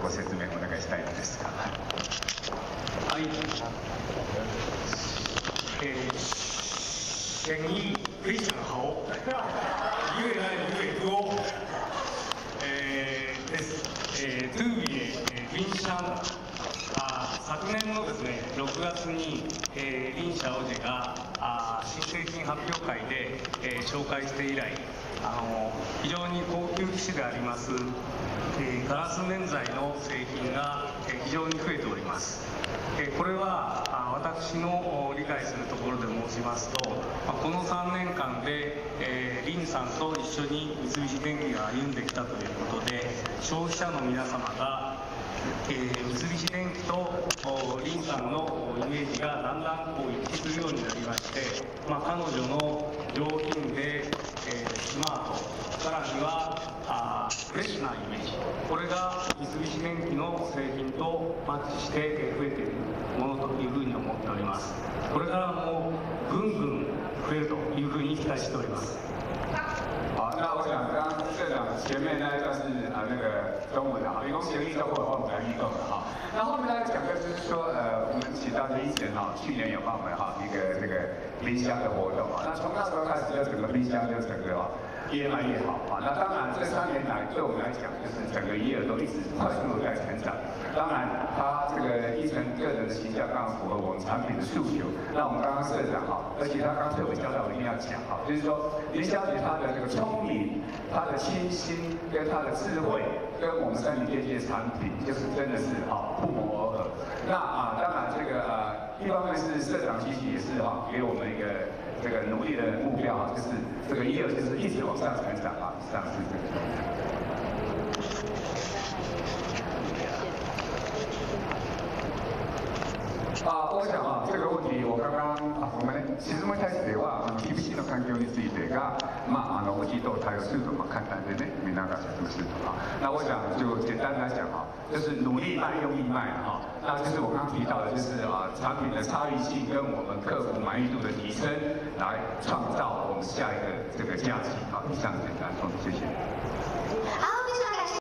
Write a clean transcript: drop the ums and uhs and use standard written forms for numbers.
説明お願いしたいのですが。 はい。生意非常好，因为呢，因为多，トゥービエリンシャン昨年のですね6月にリンシャオジェが新製品発表会で紹介して以来非常に高級機種でありますガラス面材の製品が非常に増えております。これは私の理解するところで申しますとこの3年間でリンさんと一緒に三菱電機が歩んできたということで消費者の皆様が三菱電機とリンさんのイメージがだんだん一致するようになりまして彼女の上品でスマートさらにはフレッシュなイメージこれが三菱電機の製品とマッチして増えているものというふうに思っております。これからもぐんぐん増えるというふうに期待しております。 好，那我想刚刚社长前面那一段是那个中文的哈，因为协力都会我们来运动的哈。那后面呢讲的就是说我们起到一前去年有帮我们一个这个冰箱的活动那从那时候开始就整个冰箱就整个越卖越好那当然这3年来对我们来讲就是整个业都一直快速的在成长。当然它这个一层个人的形象刚好符合我们产品的诉求。那我们刚刚社长而且他刚特别交代我一定要讲就是说林小姐她的这个聪明、她的清新跟她的智慧，跟我们三菱电机的产品就是真的是不谋而合。那当然这个一方面是社长其实也是给我们一个这个努力的目标就是这个业就是一直往上成长以上是这个。我想这个问题我刚刚我们質問に対しては厳しいの環境についてがおじと対応すると簡単でね見ながら説明すると那我想就简单来讲就是努力卖用力卖那就是我刚刚提到的就是产品的差异性跟我们客户满意度的提升来创造我们下一个这个价值以上简单说谢谢。 好。